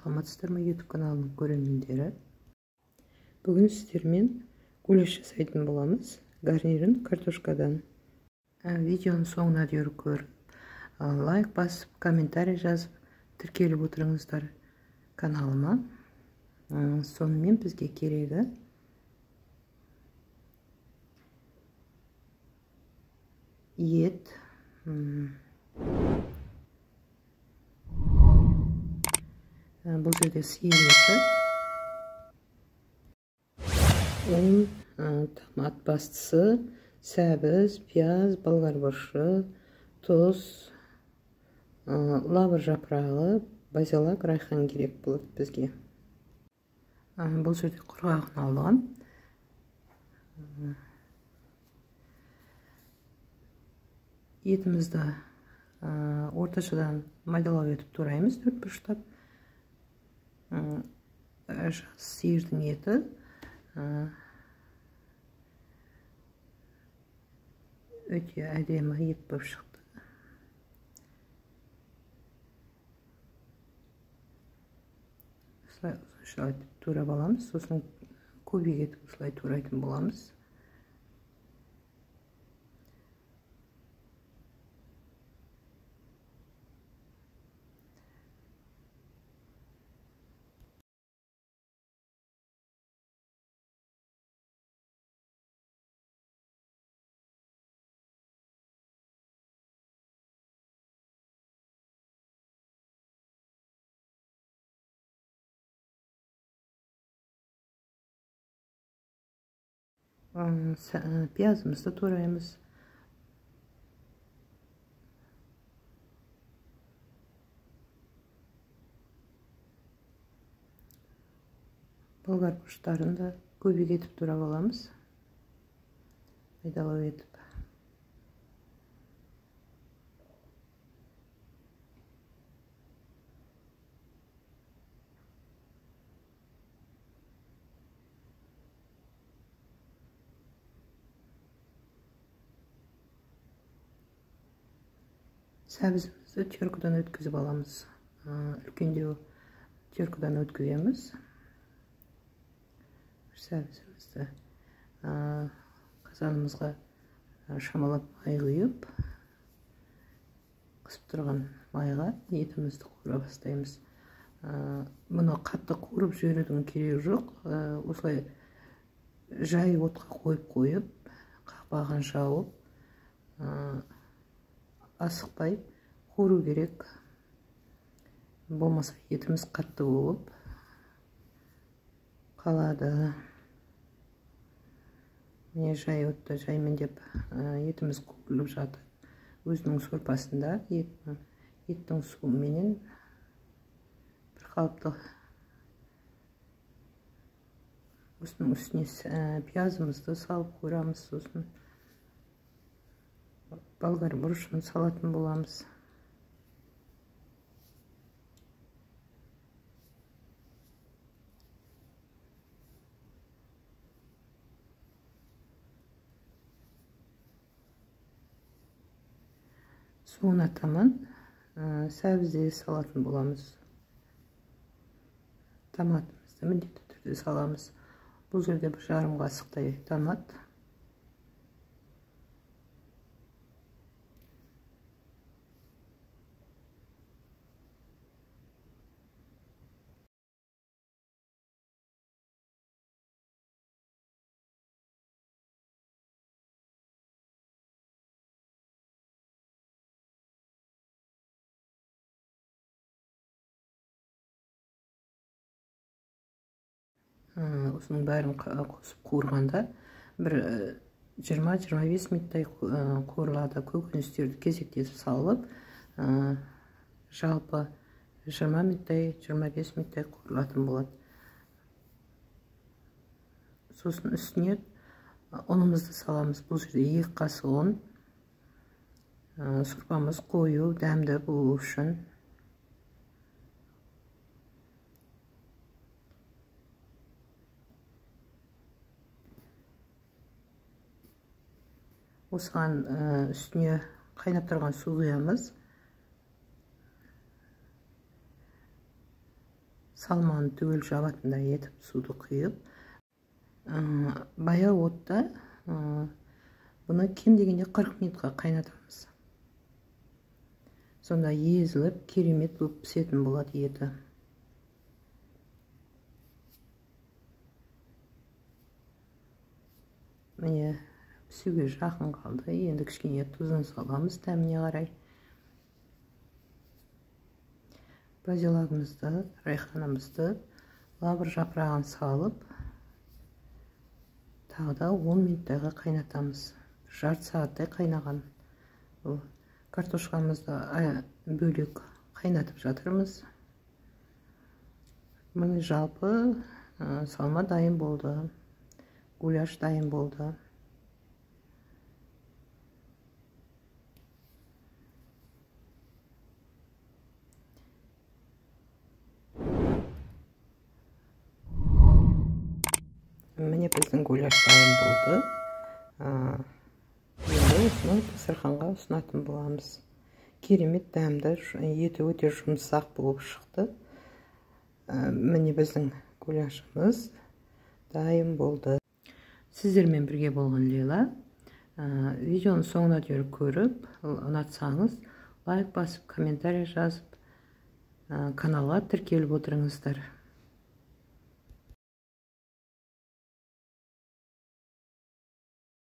Саламатсыздар ма, YouTube каналының көрермендері. Бүгін сіздермен гуляш жасайтын боламыз. Гарнирін картошкадан. Видеоның соңына дейін көріп, лайк басып, комментарий жазып, тіркеліп отырыңыздар каналыма. Сонымен бізге керегі ет, бұл жерде сиыр еті, ұн, томат бастысы, сәбіз, пияз, болгар бұрышы, тұз, лавр жапырағы, базилик, райхан керек болады бізге. Бұл жерде құрғағын алған. Етімізді орташадан майдалау етіп тураймыз, 4 бұрыштап. Сиырдың еті өте әдемі ет болып шықты. Осылай турап аламыз, сосын көбеге етіп осылай турайтын боламыз. Piyazımızı тураймыз. Болгар бұрыштарын да көбеге етіп турап аламыз. Майдалау етіп. Сәбізімізді теркадан өткізіп аламыз. Үлкендеу теркадан өткіземіз. Сәбізімізді қазанымызға шамалап май құйып, қысып тұрған майға етімізді қуыра бастаймыз. Мұны қатты қуырып жіберудің керегі жоқ. Осылай жай отқа қойып, қақпағын жауып, асықпай қуыру керек. Болмаса етіміз қатты болып қалады. Міне жай отта жаймен деп етіміз қуырылып жатыр. Өзінің сорпасында еттің суыменен бір қалыпты. Осының үстіне пиязымызды салып қойрамыз, сосын болгар бұрышын салатын боламыз. Соңына таман сәбізді салатын боламыз. Томатымызды міндетті түрде саламыз. Бұл жерде бір жарым қасықтай томат. Осының бәрін қосып қуырғанда бір 20-25 минуттай қуырылады. Көкөністерді кезектесіп салып, жалпы 20 минуттай, 25 минуттай қуырылатын болады. Сосын үстіне ұнымызды саламыз. Бұл жерде 2 қасық ұн. Сорпамыз қою, дәмді болу үшін. Осыған үстіне қайнап тұрған су құямыз. салманы түгел жабатындай етіп суды құйып, баяу отта бұны кем дегенде 40 минутқа қайнатамыз. Сонда езіліп, керемет болып пісетін болады еті. Міне пісуге жақын қалды. Енді кішкене тұзын саламыз дәміне қарай. Базилығымызды, райханымызды, лавр жапырағын салып, тағы да 10 минуттайға қайнатамыз. Жарты сағаттай қайнаған. Картошкамызды бөлек қайнатып жатырмыз. Міне жалпы салма дайын болды. Гуляш дайын болды. Міне біздің гуляш дайын болды. Енді осыны дастарханға ұсынатын боламыз. Керемет дәмді, еті өте жұмсақ болып шықты. Міне біздің гуляшымыз дайын болды. Сіздермен бірге болған Лейла. Видеоны соңына дейін көріп, ұнатсаңыз, лайк басып, комментарий жазып, каналға тіркеліп отырыңыздар.